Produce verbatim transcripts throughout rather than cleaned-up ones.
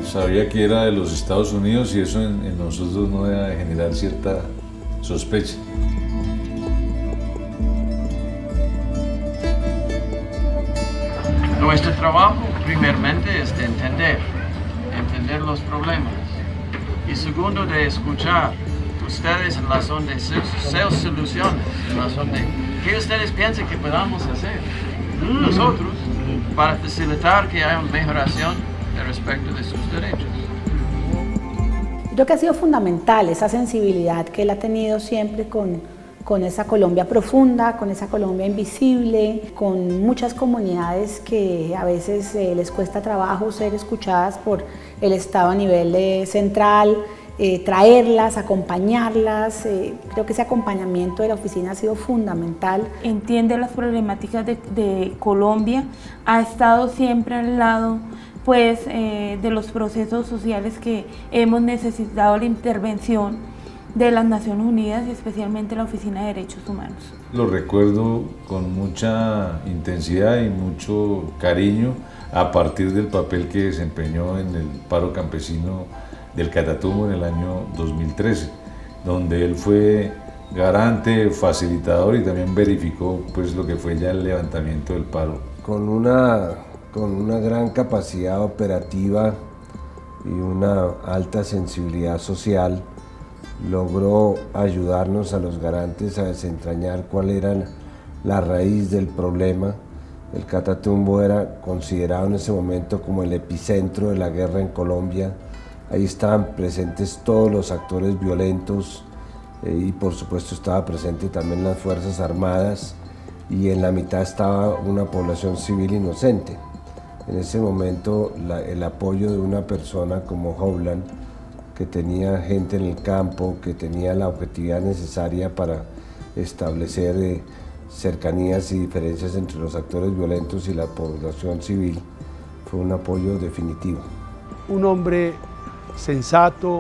sabía que era de los Estados Unidos y eso en, en nosotros no debe generar cierta sospecha. Nuestro trabajo primeramente es de entender, entender los problemas y segundo de escuchar ustedes en razón de sus, sus soluciones, en razón de qué ustedes piensan que podamos hacer nosotros para facilitar que haya una mejoración respecto de sus derechos. Creo que ha sido fundamental esa sensibilidad que él ha tenido siempre con, con esa Colombia profunda, con esa Colombia invisible, con muchas comunidades que a veces eh, les cuesta trabajo ser escuchadas por el Estado a nivel eh, central, eh, traerlas, acompañarlas. Eh, creo que ese acompañamiento de la oficina ha sido fundamental. Entiende las problemáticas de, de Colombia, ha estado siempre al lado pues, eh, de los procesos sociales que hemos necesitado la intervención de las Naciones Unidas y especialmente la Oficina de Derechos Humanos. Lo recuerdo con mucha intensidad y mucho cariño a partir del papel que desempeñó en el paro campesino del Catatumbo en el año dos mil trece, donde él fue garante, facilitador y también verificó pues, lo que fue ya el levantamiento del paro. Con una, con una gran capacidad operativa y una alta sensibilidad social, logró ayudarnos a los garantes a desentrañar cuál era la raíz del problema. El Catatumbo era considerado en ese momento como el epicentro de la guerra en Colombia. Ahí estaban presentes todos los actores violentos eh, y por supuesto estaba presente también las Fuerzas Armadas y en la mitad estaba una población civil inocente. En ese momento la, el apoyo de una persona como Hovland, que tenía gente en el campo, que tenía la objetividad necesaria para establecer eh, cercanías y diferencias entre los actores violentos y la población civil, fue un apoyo definitivo. Un hombre sensato,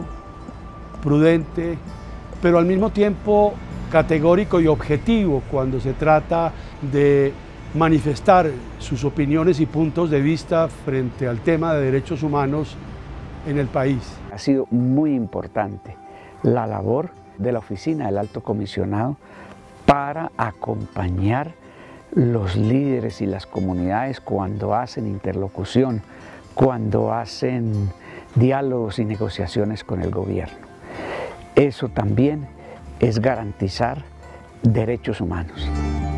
prudente, pero al mismo tiempo categórico y objetivo cuando se trata de manifestar sus opiniones y puntos de vista frente al tema de derechos humanos en el país. Ha sido muy importante la labor de la Oficina del Alto Comisionado para acompañar los líderes y las comunidades cuando hacen interlocución, cuando hacen diálogos y negociaciones con el gobierno. Eso también es garantizar derechos humanos.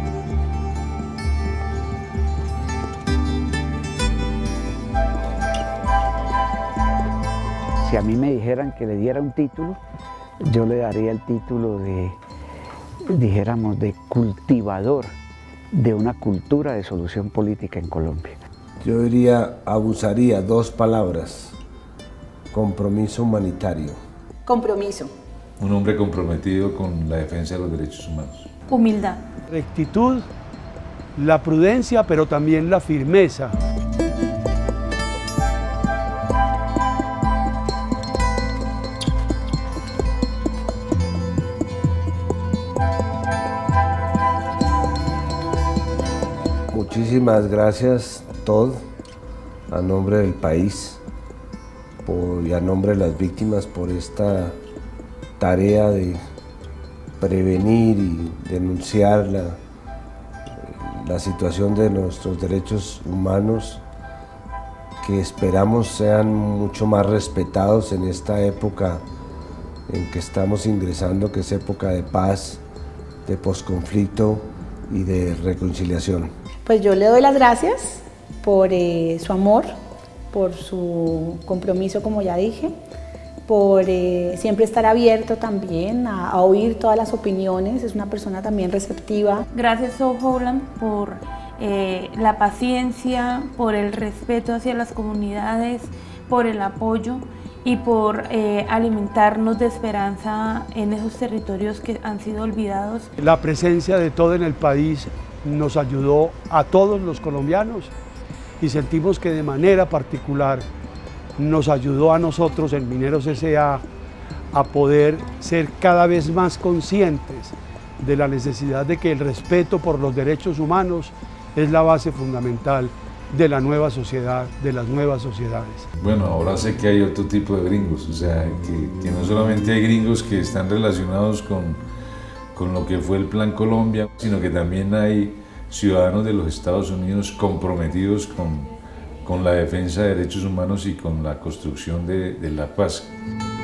Si a mí me dijeran que le diera un título, yo le daría el título de, dijéramos, de cultivador de una cultura de solución política en Colombia. Yo diría, abusaría dos palabras: compromiso humanitario. Compromiso. Un hombre comprometido con la defensa de los derechos humanos. Humildad. Rectitud, la prudencia, pero también la firmeza. Muchísimas gracias, Todd, a nombre del país por, y a nombre de las víctimas por esta tarea de prevenir y denunciar la, la situación de nuestros derechos humanos, que esperamos sean mucho más respetados en esta época en que estamos ingresando, que es época de paz, de posconflicto y de reconciliación. Pues yo le doy las gracias por eh, su amor, por su compromiso, como ya dije, por eh, siempre estar abierto también a, a oír todas las opiniones. Es una persona también receptiva. Gracias, Sow Hovland, por eh, la paciencia, por el respeto hacia las comunidades, por el apoyo y por eh, alimentarnos de esperanza en esos territorios que han sido olvidados. La presencia de Todd en el país nos ayudó a todos los colombianos y sentimos que de manera particular nos ayudó a nosotros en Mineros S A a poder ser cada vez más conscientes de la necesidad de que el respeto por los derechos humanos es la base fundamental de la nueva sociedad, de las nuevas sociedades. Bueno, ahora sé que hay otro tipo de gringos, o sea, que, que no solamente hay gringos que están relacionados con, con lo que fue el Plan Colombia, sino que también hay ciudadanos de los Estados Unidos comprometidos con, con la defensa de derechos humanos y con la construcción de, de la paz.